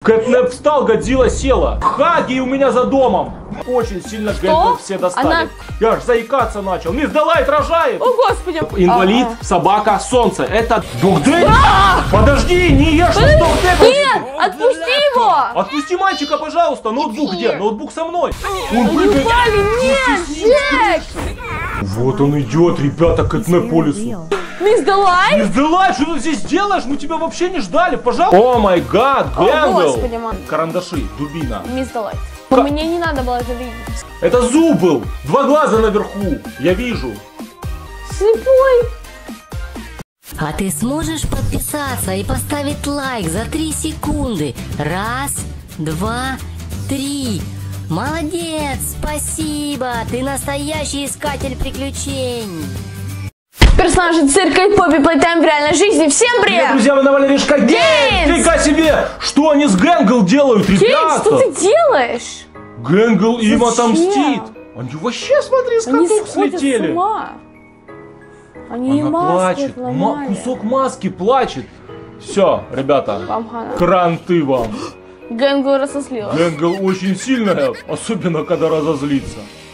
Кэтнеп встал, Годзилла села. Хаги у меня за домом. Очень сильно Гэнгл все достали. Я аж заикаться начал. Мисс Делайт рожает. О, господи. Инвалид, собака, солнце. Это Догдей? Подожди, не ешь с Догдей. Нет, отпусти его. Отпусти мальчика, пожалуйста. Ноутбук где? Ноутбук со мной. Он Не прыгает. упали, нет, Джекс. Вот он идет, ребята, Кэтнеп по лесу. Мисс Делайт? Мисс Делайт, что ты здесь делаешь? Мы тебя вообще не ждали, пожалуйста. О май гад, Гэнгл. Господи, мам. Карандаши, дубина. Мисс Делайт. Мне не надо было это видеть. Это зуб был. 2 глаза наверху. Я вижу. Слепой. А ты сможешь подписаться и поставить лайк за 3 секунды? 1, 2, 3. Молодец, спасибо. Ты настоящий искатель приключений. Персонажи цирка и Poppy Playtime в реальной жизни. Всем привет! Друзья, вы на Валеришка Геймс! Фига себе! Что они с Гэнгл делают, Кейн, ребята? что ты делаешь? Гэнгл им Зачем? отомстит. Они вообще, смотри, с Они каток сходят слетели. с ума. Они Она маски плачет. отломали. Кусок маски плачет. Все, ребята, Вам хана. кранты вам. Гэнгл разослилась. Гэнгл очень сильная, особенно когда разозлится.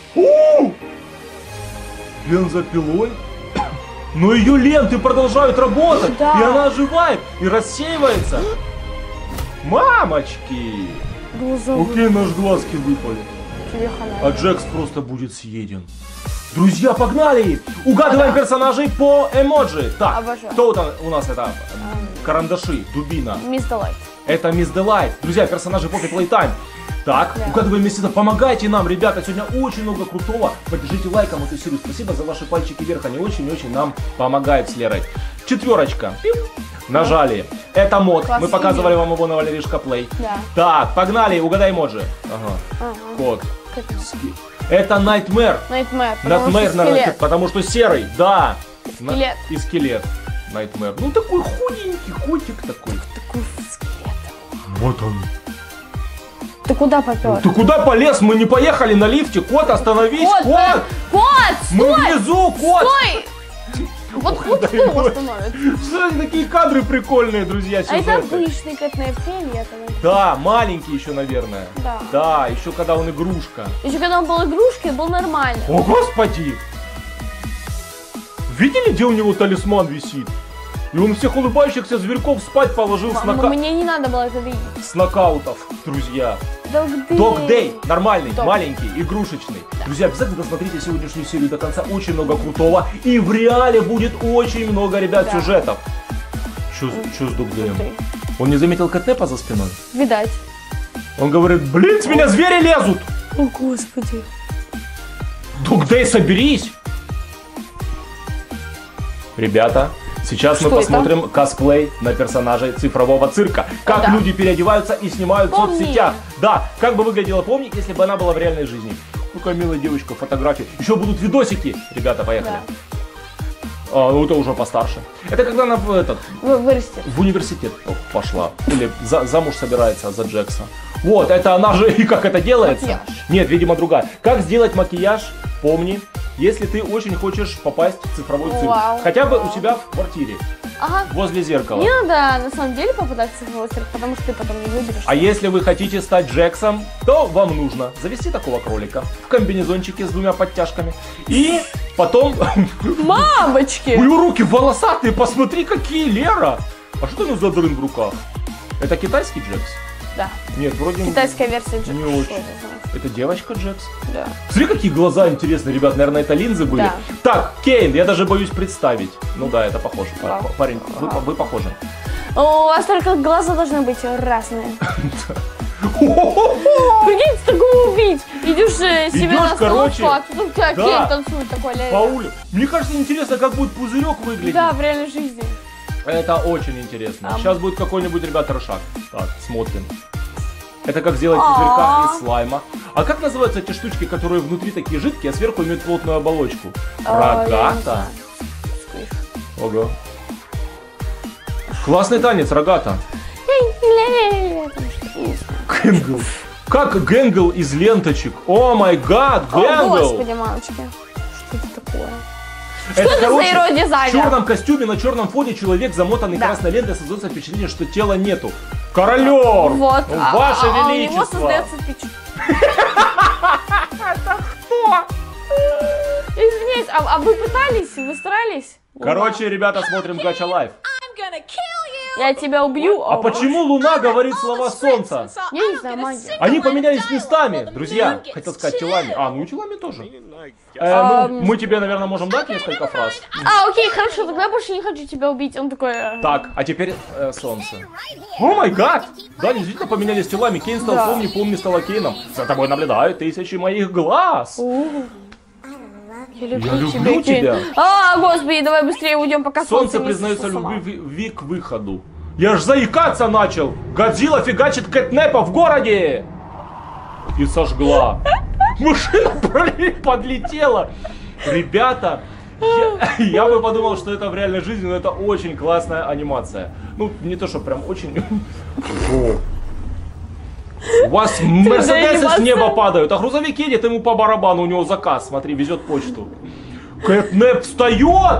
Бензопилой? Но ее ленты продолжают работать, Да. и она оживает, и рассеивается. Мамочки! Глазовые. Окей, наш глазки выпали. Тебе хана. А Джекс просто будет съеден. Друзья, погнали! Угадываем персонажей по эмоджи. Так, Обожаю. кто там у нас это? Карандаши, дубина. Мисс Делайт. Это Мисс Делайт. Друзья, персонажи Poppy Playtime. Так, Да. угадываем месяца. Помогайте нам, ребята. Сегодня очень много крутого. Поддержите лайком эту серию. Спасибо за ваши пальчики вверх. Они очень-очень нам помогают с Лерой. 4. Нажали. Это мод. Класс. Мы показывали вам его на Валеришка Плей. Да. Так, погнали. Угадай эмоджи. Ага. Ага. Код. Как это? Это Nightmare. Nightmare, Nightmare, потому что серый, да. Скелет. И скелет. Nightmare. Ну такой худенький, котик такой. Такой скелет. Вот он. Ты куда попёр? Ты куда полез? Мы не поехали на лифте. Кот, остановись, кот! Кот, Мы стой! внизу, кот! Стой! Вот кто его остановит? Что они такие кадры прикольные, друзья, А это сюжеты. обычный Кэтнеп, фиолетовый. Да, маленький еще, наверное. Да. Да, еще когда он игрушка. Еще когда он был игрушкой, был нормально. О, господи! Видели, где у него талисман висит? И он всех улыбающихся зверьков спать положил Мне не надо было это видеть. с нокаутов, друзья. Dog Day, нормальный, Dog. маленький, игрушечный. Друзья, обязательно досмотрите сегодняшнюю серию до конца. Очень много крутого. И в реале будет очень много, ребят, Да. сюжетов. Что с Dog Day? Он не заметил Кэтнепа за спиной? Видать. Он говорит, блин, с меня звери лезут. О, господи. Dog Day, соберись. Ребята, сейчас мы Что это? посмотрим косплей на персонажей цифрового цирка. Как Да. люди переодеваются и снимают в Помни. соцсетях. Да, как бы выглядела Помни, если бы она была в реальной жизни. Какая милая девочка, фотографии. Еще будут видосики. Ребята, поехали. Ну это уже постарше. Это когда она Вырастет. в университет пошла. Или замуж собирается за Джекса. Вот, это она же, и как это делается? Макияж. Нет, видимо, другая. Как сделать макияж, помни, если ты очень хочешь попасть в цифровой цирк. Вау, Хотя бы вау. у себя в квартире, Ага. возле зеркала. Не надо на самом деле попадать в цифровой цирк, потому что ты потом не выберешь. А если вы хотите стать Джексом, то вам нужно завести такого кролика в комбинезончике с 2 подтяжками. И потом... Мамочки! У него руки волосатые, посмотри, какие, Лера! А что там за дрын в руках? Это китайский Джекс? Да. Нет, вроде... Китайская версия Джекса. Не Что очень. это за- Это девочка Джекс? Да. Смотри, какие глаза интересные, ребят. Наверное, это линзы были. Да. Так, Кейн, я даже боюсь представить. Ну да, это похоже. Да. Парень, вы похожи. У вас только глаза должны быть разные. Прикинь, такого убить. Идешь себе Идешь, на короче, столовку, а тут у тебя да. Кейн танцует такой ля-ля. По улице. Мне кажется, интересно, как будет пузырек выглядеть. Да, в реальной жизни. Это очень интересно. Сейчас будет какой-нибудь, ребята, трешак. Так, смотрим. Это как сделать пузырька из слайма. А как называются эти штучки, которые внутри такие жидкие, а сверху имеют плотную оболочку? Я не Рогата. знаю. Ого. Классный танец, рогата. Гэнгл. Как Гэнгл из ленточек. О май гад, О, Гэнгл. господи, мамочки. Что это такое? Что это за эродизайнер? В черном костюме на черном фоне человек, замотанный красной лентой, создается впечатление, что тела нету. Королер! Вот. Ваше у Величество! него создается впечатление. Это кто? Извиняюсь, а вы пытались? Вы старались? Короче, ребята, смотрим Гача Лайф. Я тебя убью. А почему Луна говорит слова Солнца? Я не знаю, магия. Они поменялись местами, друзья. Хотел сказать телами. Ну и телами тоже. Мы тебе, наверное, можем дать несколько фраз. Окей, хорошо, тогда я больше не хочу тебя убить. Он такой... Так, а теперь Солнце. О май гад! Да, они действительно поменялись телами. Кейн стал Помни, Помни стала Кейном. За тобой наблюдают тысячи моих глаз. Я люблю тебя. Господи, давай быстрее уйдем, пока Солнце признается любви к выходу. Я ж заикаться начал. Годзилла фигачит кэтнепа в городе. И сожгла. Машина подлетела. Ребята, я бы подумал, что это в реальной жизни, но это очень классная анимация. Ну, не то, что прям очень... У вас мерседесы с неба падают, а грузовик едет, ему по барабану, у него заказ, смотри, везет почту. Кэтнеп встает!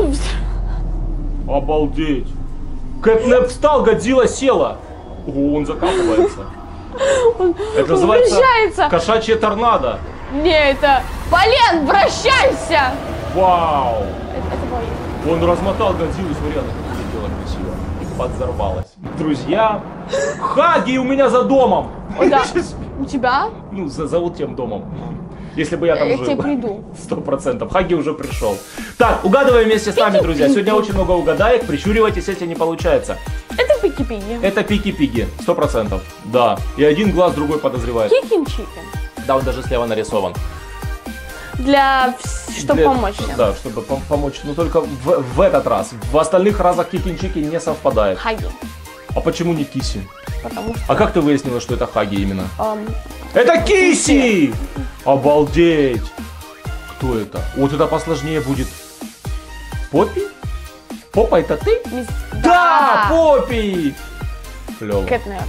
Обалдеть! Кэтнеп встал, Годзилла села. Ого, он закапывается. Это называется кошачье торнадо. Не, это... Полен, вращайся! Вау! Это Полен. Он размотал Годзиллу, смотри, она как летела красиво. И подзорвалась. Друзья, Хаги у меня за домом. Да. У тебя? Ну, зовут тем домом. Если бы я там жил. Я тебе приду. 100%. Хаги уже пришел. Так, угадываем вместе с нами, друзья. Сегодня очень много угадаек. Прищуривайтесь, если не получается. Это Пики-Пиги. Это Пики-Пиги. 100%. Да. И один глаз другой подозревает. Кикин-чикен. Да, он даже слева нарисован. Чтобы помочь всем. Да, чтобы помочь. Но только в этот раз. В остальных разах Кикин-чики не совпадает. Хаги. А почему не Киси? Потому что... А как ты выяснила, что это Хаги именно? Это Киси! Обалдеть! Кто это? Вот это посложнее будет. Поппи? Попа, это ты? Да, Поппи! Клево. Кэтнеп.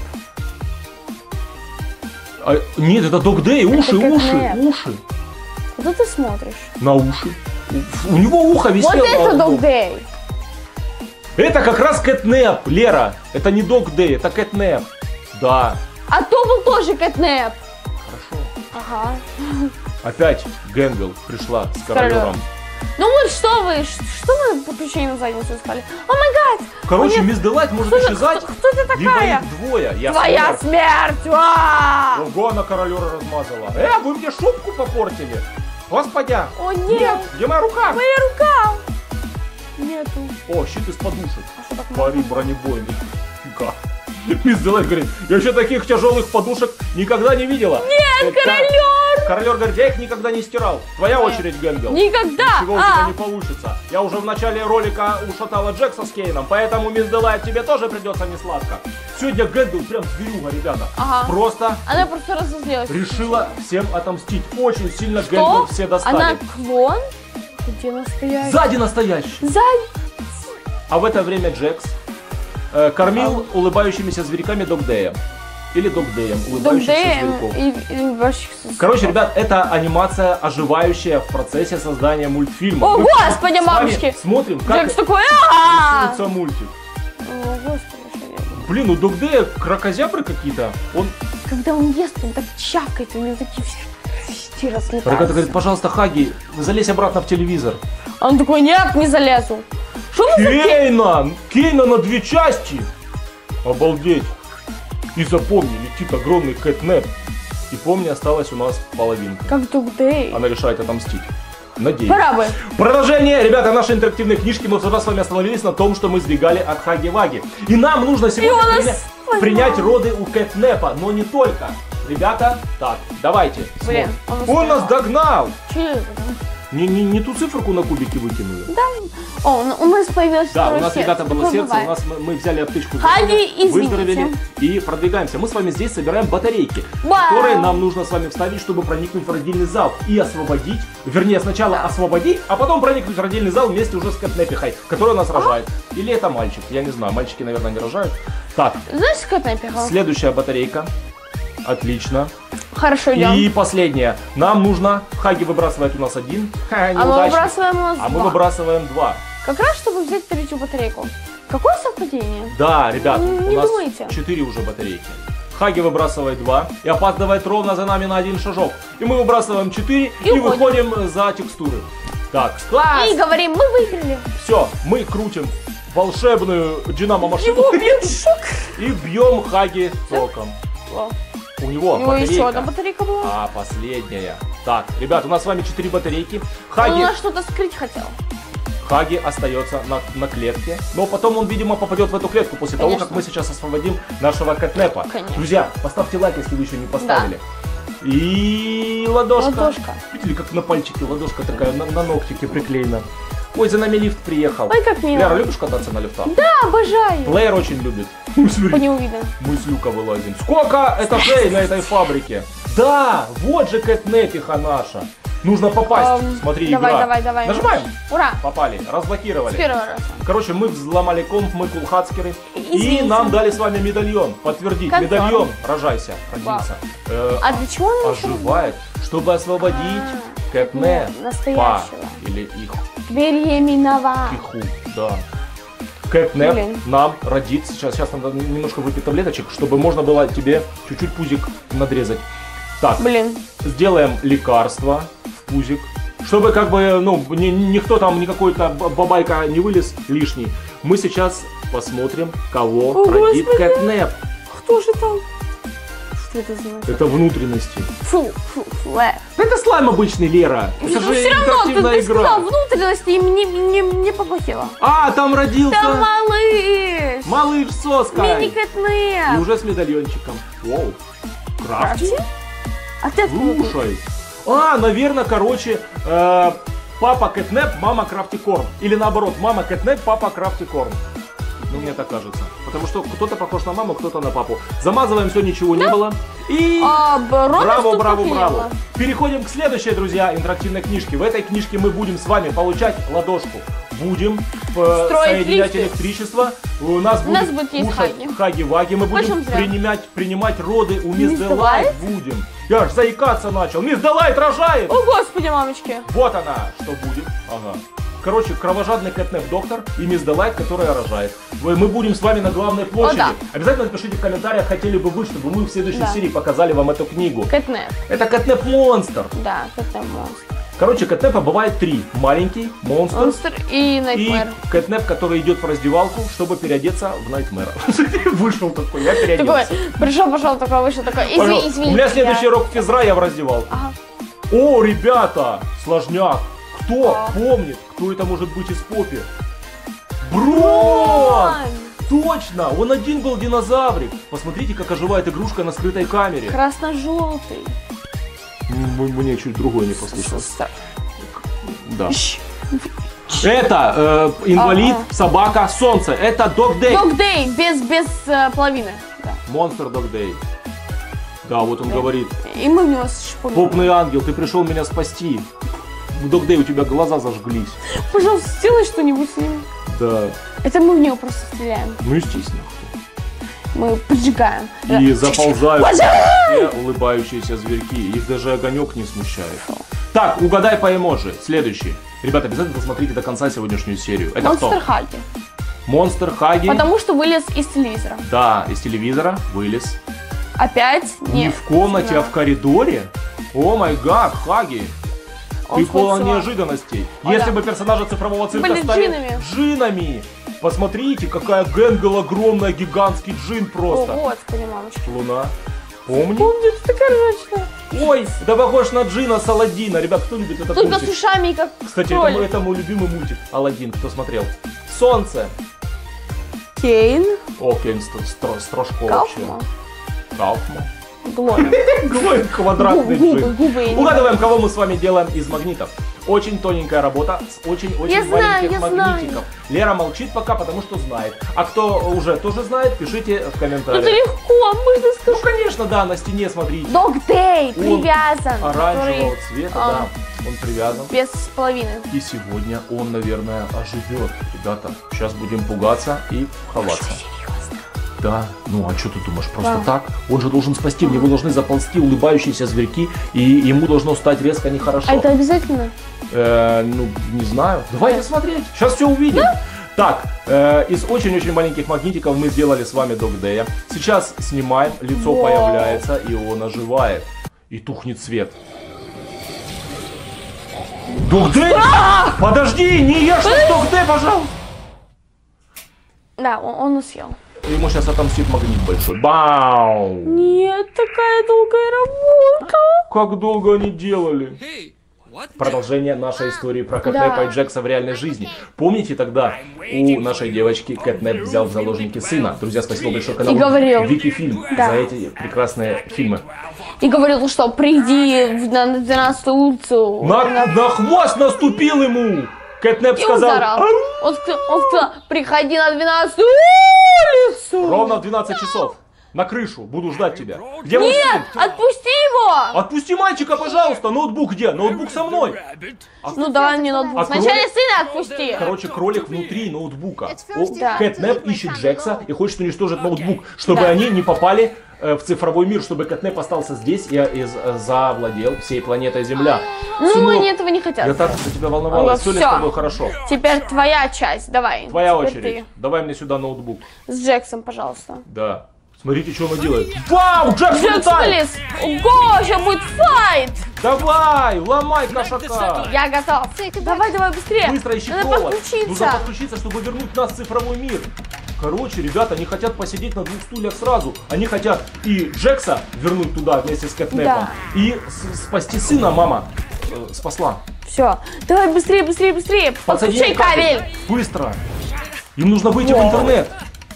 Нет, это Дог Дэй. Уши. Куда ты смотришь? На уши. У него ухо висело. Вот это Дог Дэй. Это как раз Кэтнеп, Лера. Это не Дог Дэй, это Кэтнеп. Да. А то был тоже Кэтнеп. Хорошо. Ага. Опять Гэнгвилл пришла с королем. Ну вот что вы приключения на задницу искали? О май гад! Короче, Мисс Делайт может исчезать. Кто ты такая? Либо их двое. Твоя смерть! Ого, она королера размазала. Вы мне шубку попортили. Господя. О нет. Где моя рука? Моя рука. Нету. О, щит из подушек. Пари бронебойный. Мисс Делайт говорит, я еще таких тяжелых подушек никогда не видела. Нет, королер! Королер говорит, я их никогда не стирал. Твоя очередь, Гэнгвилл. Никогда! Ничего у тебя не получится. Я уже в начале ролика ушатала Джекса с Кейном, поэтому, Мисс Делайт, тебе тоже придется несладко. Сегодня Гэнгвилл прям зверюга, ребята. Просто... Она просто разозлилась. Решила всем отомстить. Очень сильно Гэнгвилл все достали. Она клон? Где настоящий? Сзади настоящий. А в это время Джекс кормил улыбающимися зверьками Дог Дэя. Или Дог Дэем, улыбающихся зверьков. Короче, ребят, это анимация, оживающая в процессе создания мультфильма. О, господи, мамочки! Смотрим, как Джекс такой, рисуется мультик. О, господи, блин, у Дог Дэя кракозябры какие-то. Когда он ест, он так чавкает, у него такие все разлетаются. Ребята говорит, пожалуйста, Хаги, залезь обратно в телевизор. Он такой, нет, не залезу. Кейна на 2 части. Обалдеть. И запомни, летит огромный Кэтнеп. И помни, осталась у нас половинка. Как Дог Дэй. Она решает отомстить. Надеюсь. Пора бы. Продолжение, ребята, нашей интерактивной книжки. Мы вчера с вами остановились на том, что мы сбегали от Хаги-Ваги. И нам нужно сегодня принять роды у Кэтнепа. Но не только. Ребята, так, давайте. Блин, он нас догнал. Че? Не ту циферку на кубике выкинули. Да. О, у нас появилось да, второе у нас, сердце. ребята, было сердце, у нас мы взяли аптечку, Хаги, выздоровели и продвигаемся. Мы с вами здесь собираем батарейки, которые нам нужно с вами вставить, чтобы проникнуть в родильный зал и освободить, вернее, сначала освободить, а потом проникнуть в родильный зал вместе уже с Кэтнепихой, которая нас рожает. Или это мальчик, я не знаю, мальчики, наверное, не рожают. Так, знаешь, Кэтнепиха? Следующая батарейка. Отлично. Хорошо, идем. И последнее. Нам нужно... Хаги выбрасывает у нас один. А мы выбрасываем у нас А два. мы выбрасываем 2. Как раз, чтобы взять третью батарейку. Какое совпадение? Да, ребят, Не у нас думайте. 4 уже батарейки. Хаги выбрасывает 2 и опаздывает ровно за нами на 1 шажок. И мы выбрасываем 4 и выходим за текстуры. Так, класс! И говорим, мы выиграли. Все, мы крутим волшебную динамо-машину и бьем Хаги током. У него батарейка. еще одна батарейка была. А последняя. Так, ребят, у нас с вами 4 батарейки. Он у нас что-то скрыть хотел. Хаги остается на клетке, но потом он, видимо, попадет в эту клетку после того, как мы сейчас освободим нашего Кэтнепа. Конечно. Друзья, поставьте лайк, если вы еще не поставили. Да. И ладошка. Видели, как на пальчике ладошка такая на ногтике приклеена. Ой, за нами лифт приехал. Ой, как мило. Лера, любишь кататься на лифтах? Да, обожаю. Плеер очень любит. По нему видно. Мы с люка вылазим. Сколько этажей на этой фабрике? Да, вот же Кэтнепиха наша. Нужно попасть. Смотри, игра. Давай. Нажимаем. Ура. Попали. Разблокировали. С первого раза. Короче, мы взломали комп, мы кулхацкеры. И нам дали с вами медальон. Подтвердить. Медальон. Рожайся. Родился. А для чего он оживает? Чтобы освободить Кэтнепа. Настоящего. Или их. Беременного. Иху, да. Кэтнеп нам родит. Сейчас надо немножко выпить таблеточек, чтобы можно было тебе чуть-чуть пузик надрезать. Так, сделаем лекарство в пузик, чтобы как бы, ну, никто там, никакой-то бабайка не вылез лишний. Мы сейчас посмотрим, кого родит Кэтнеп. Кто же там? Что это значит? Это внутренности. Фу. Это слайм обычный, Лера. Это же все равно ты игра. сказал внутренности и мне поплохело. А, там родился... Там малыш. Малыш с соской. Мини-Кэтнеп. И уже с медальончиком. Воу. Крафти? А ты откуда? Слушай. Наверное, короче, папа Кэтнеп, мама Крафтикорн. Или наоборот, мама Кэтнеп, папа Крафтикорн. Ну, мне так кажется. Потому что кто-то похож на маму, кто-то на папу. Замазываем все, ничего не было. И браво. Переходим к следующей, друзья, интерактивной книжке. В этой книжке мы будем с вами получать ладошку. Будем соединять электричество. У нас будет кушать хаги-ваги. Мы будем принимать роды у Мисс Делайт. Будем. Я аж заикаться начал. Мисс Делайт рожает! О, господи, мамочки. Вот она, что будет. Ага. Короче, кровожадный Кэтнеп-доктор и Мисс Делайт, которая рожает. Мы будем с вами на главной площади. Обязательно напишите в комментариях, хотели бы вы, чтобы мы в следующей серии показали вам эту книгу. Кэтнеп. Это Кэтнеп-монстр. Да, Кэтнеп-монстр. Короче, Кэтнепа бывает 3. Маленький, монстр и Найтмэр. И Кэтнеп, который идет в раздевалку, чтобы переодеться в Найтмэра. Вышел такой, я переоделся. Пришел, такой, вышел такой. Извини. У меня следующий урок физра, я в раздевалку. О, ребята, сложняк. Кто помнит, кто это может быть из Поппи? Брон! Точно! Он один был динозаврик. Посмотрите, как оживает игрушка на скрытой камере. Красно-желтый. Мне чуть другой не послышалось. Да. Это инвалид, собака, солнце. Это Dog Day. Dog Day, без половины. Монстр Dog Day. Да, вот он говорит. И мы в него шпугнули. Попный ангел, ты пришел меня спасти. Dog Day, у тебя глаза зажглись. Пожалуйста, сделай что-нибудь с ним. Да. Это мы в него просто стреляем. Ну, естественно. Мы поджигаем. И заползают все улыбающиеся зверьки. Их даже огонек не смущает. Так, угадай по эмоджи. Следующий. Ребята, обязательно посмотрите до конца сегодняшнюю серию. Это Монстр Хаги. Монстр Хаги. Потому что вылез из телевизора. Да, из телевизора вылез. Опять? Не в комнате, а в коридоре? О май гад, Хаги. Ты полон неожиданностей. Если бы персонажи цифрового цирка стали джинами. Посмотрите, какая Гэнгл огромная, гигантский джин просто. О, господи, мамочки. Луна. Помни? Помню, это такая ржачная. Ой, да похож на джина с Аладдина. Ребят, кто любит этот мультик? Только с ушами, как Кстати, это мой любимый мультик. Аладдин, кто смотрел? Солнце. Кейн. О, Кейн Строжко вообще. Кауфман. Глой квадратный джин. Угадываем, кого мы с вами делаем из магнитов. Очень тоненькая работа с очень-очень маленьких магнитиков. Лера молчит пока, потому что знает. А кто уже тоже знает, пишите в комментариях. Это легко, можно сказать. Ну, конечно, да, на стене смотрите. Dog Day привязан. Оранжевого цвета, да. Он привязан. Без половины. И сегодня он, наверное, оживет. Ребята, сейчас будем пугаться и ховаться. Да. Ну, а что ты думаешь, просто так? Он же должен спасти, в него должны заползти улыбающиеся зверьки, и ему должно стать резко нехорошо. А это обязательно? Ну, не знаю. Давайте смотреть, сейчас все увидим. Так, из очень-очень маленьких магнитиков мы сделали с вами Dog Day. Сейчас снимаем, лицо появляется, и он оживает. И тухнет свет. Dog Day? Подожди, не ешь Dog Day, пожалуйста. Да, он съел. Ему сейчас отомстит магнит большой. Бау! Нет, такая долгая работа. Как долго они делали? Продолжение нашей истории про Кэтнепа и Джекса в реальной жизни. Помните, тогда у нашей девочки Кэтнеп взял в заложники сына? Друзья, спасибо большое каналу Вики Фильм за эти прекрасные фильмы. И говорил, что приди на 12-ю улицу. На хвост наступил ему! Кэтнеп сказал... Он сказал, приходи на 12-ю улицу. Ровно в 12 часов. На крышу, буду ждать тебя. Где Нет, отпусти его! Отпусти мальчика, пожалуйста. Ноутбук где? Ноутбук со мной. Ну давай мне ноутбук. Сначала сына отпусти. Короче, кролик внутри ноутбука. Кэтнеп ищет Джекса и хочет уничтожить ноутбук, чтобы они не попали в цифровой мир, чтобы Кэтнеп остался здесь и завладел всей планетой Земля. Ну, Сынок, они этого не хотят. Я так за тебя волновалась. Все ли с тобой хорошо? Теперь твоя часть, давай. Твоя очередь. Давай мне сюда ноутбук. С Джексом, пожалуйста. Да. Смотрите, что она делает. Вау, Джекс вылез! Ого, сейчас будет файт! Давай, ломай кошака! Я готов. Давай быстрее. Быстро ищи провод. Нужно подключиться, чтобы вернуть нас в цифровой мир. Короче, ребята, они хотят посидеть на 2 стульях сразу. Они хотят и Джекса вернуть туда вместе с Кэтнепом, и спасти сына. Мама спасла. Все, давай быстрее. Подключай кабель. Быстро. Им нужно выйти в интернет.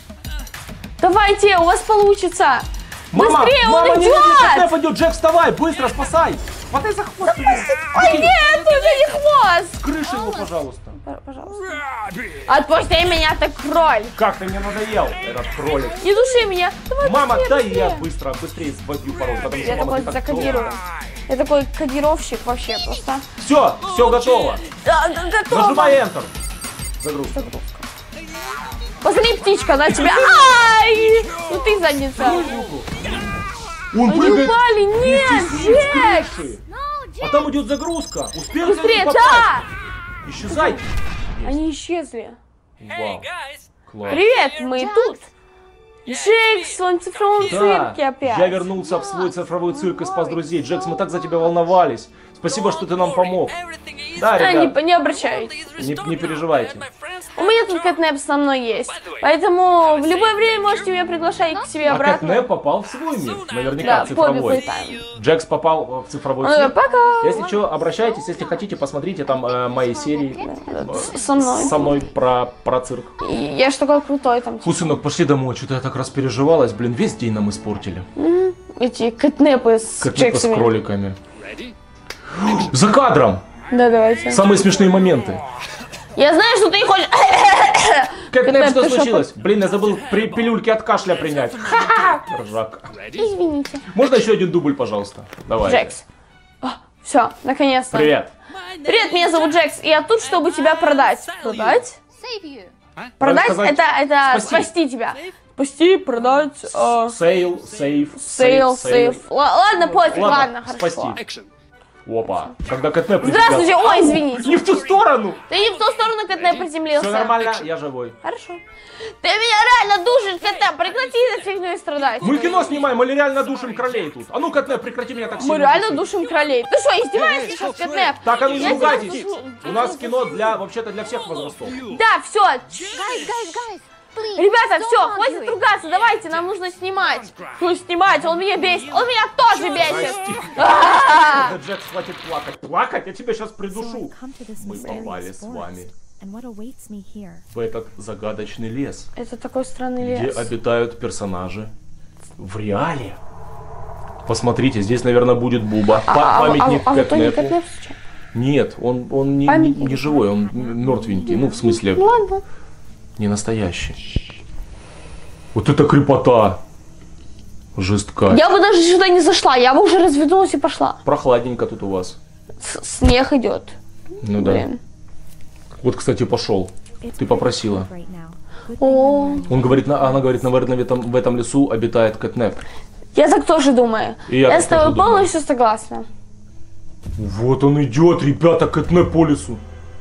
Давайте, у вас получится. Мама, быстрее, он идет. Кэтнеп идет, Джек, вставай, быстро, спасай. Хватай за хвост. Ой, нет, только не хвост. С крыши его, пожалуйста. Пожалуйста. Отпусти меня, ты кроль. Как ты мне надоел, этот кролик. Не души меня. Давай, мама, быстрее, дай я быстрее вобью пароль, потому что я мама такой закодирую. Я такой кодировщик вообще просто. Все готово. Да, готово. Нажимай Enter. Загрузка. Посмотри, птичка, на тебя. Ай! Ну ты задница. Он прыгает. Упали, нет, Джекс. А там идет загрузка. Успел? Быстрее, да. Исчезай. Они исчезли. Вау. Класс. Привет, мы тут. Джекс в своем цифровом цирке опять. Я вернулся в свой цифровой цирк и спас друзей. Джекс, мы так за тебя волновались. Спасибо, что ты нам помог. Да, ребят. Не обращайтесь. Не переживайте. У меня тут Кэтнеп со мной есть. Поэтому в любое время можете меня приглашать к себе обратно. Кэтнеп попал в свой мир. Наверняка цифровой. Джекс попал в цифровой цирк. Пока. Если что, обращайтесь. Если хотите, посмотрите там мои серии. Со мной про цирк. Я ж такой крутой там. Фу, сынок, пошли домой. Что-то я так распереживалась. Блин, весь день нам испортили. Эти Кэтнепы с Джексами. С кроликами. За кадром! Да, давайте. Самые смешные моменты. Я знаю, что ты не хочешь. Кэтнеп, что случилось? Блин, я забыл пилюльки от кашля принять. Ржака. Извините. Можно еще один дубль, пожалуйста? Давай. Джекс. Все, наконец-то. Привет. Привет, меня зовут Джекс, и я тут, чтобы тебя продать. Продать? Продать это спасти тебя. Спасти, продать. Сейл, сейф. Ладно, пофиг, ладно, хорошо. Спасти. Опа. Когда Кэтнеп Здравствуйте, ой, извините. Не в ту сторону. Ты не в ту сторону, Кэтнеп приземлился. Все нормально, я живой. Хорошо. Ты меня реально душишь, Кэтнеп, прекрати этой фигней страдать. Мы кино снимаем, мы реально душим кролей тут. А ну, Кэтнеп, прекрати меня так сильно. Мы реально душим кролей. Ты что, издеваешься сейчас, Кэтнеп? Так, а ну не ругайтесь. У нас кино вообще-то для всех возрастов. Да, все. Ребята, все, хватит ругаться, давайте, нам нужно снимать. Что снимать? Он меня бесит, он меня тоже бесит. Джекс, хватит плакать. Плакать? Я тебя сейчас придушу. Мы попали с вами в этот загадочный лес. Это такой странный лес. Где обитают персонажи в реале. Посмотрите, здесь, наверное, будет Буба. Памятник Кэтнепу. Нет, он не живой, он мертвенький. Ну, в смысле... Ладно. Не настоящий. Вот это крепота. Жестка. Я бы даже сюда не зашла, я бы уже развернулась и пошла. Прохладненько тут у вас. Снег идет. Ну да. Вот, кстати, пошел. Ты попросила. О. Она говорит, наверное, в этом лесу обитает Кэтнеп. Я так тоже думаю. Я с тобой полностью согласна. Вот он идет, ребята, Кэтнеп по лесу.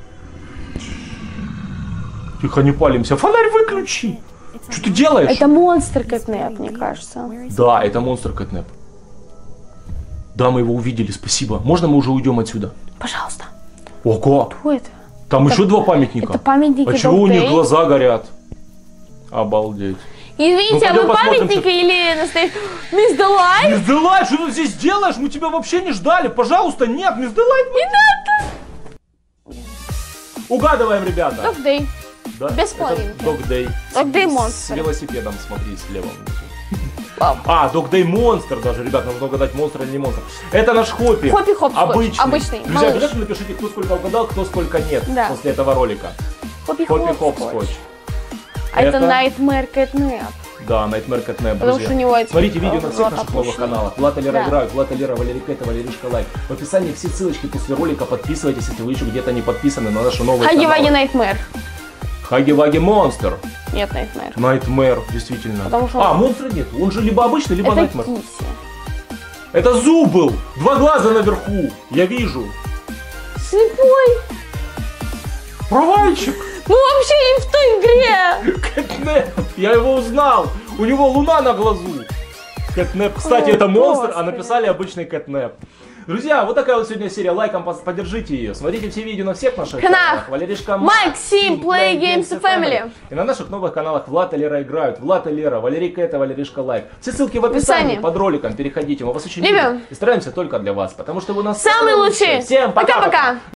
Тихо, не палимся. Фонарь выключи. Что ты делаешь? Это монстр Кэтнеп, мне кажется. Да, это монстр Кэтнеп. Да, мы его увидели, спасибо. Можно мы уже уйдем отсюда? Пожалуйста. Ого! Кто это? Там еще два памятника. Это памятники. А чего у них глаза горят? Обалдеть. Извините, а вы памятники или настоящий? Мисс Делайт? Мисс Делайт, что ты здесь делаешь? Мы тебя вообще не ждали. Пожалуйста, нет, Мисс Делайт. Не надо. Угадываем, ребята. Dog Day. Да? Без половинки. Dog Day. Dog Day монстр. С велосипедом, смотри, слева. А, Dog Day монстр даже, ребят, нужно угадать, монстр или не монстр. Это наш Хоппи. Хоппи-хоп обычный. Друзья, малыш. обязательно напишите, кто сколько угадал, кто сколько нет, Да. после этого ролика. Хоппи-хоп скотч. А это Nightmare Catnap. Да, Nightmare Catnap, Потому друзья. что у него это Смотрите видео на всех рот наших опущенный. новых каналах. Влад и Лера Да. играют, Влад и Лера, Валерий Кэт, Валеришка Лайк. В описании все ссылочки после ролика, подписывайтесь, если вы еще где-то не подписаны на наши новые Хаги-Ваги каналы. Nightmare. Хаги-Ваги монстр. Нет, Nightmare. Nightmare, действительно. Потому что А, монстра нет, он же либо обычный, либо это Nightmare. Киси. Это зуб был, 2 глаза наверху, я вижу. Слепой. Провальчик. Мы вообще не в той игре. Кэтнеп, я его узнал, у него луна на глазу. Кэтнеп, кстати, О, это монстр, а Господи. написали обычный Кэтнеп. Друзья, вот такая вот сегодня серия. Лайком поддержите ее. Смотрите все видео на всех наших каналах. Валеришка Максим, Play Games Family. И на наших новых каналах Влад и Лера играют. Влад и Лера, Валерий Кэт, Валеришка Лайк. Все ссылки в описании под роликом. Переходите, мы вас очень Любим. любим. И стараемся только для вас, потому что вы у нас Самый лучший. Всем пока-пока. Пока-пока.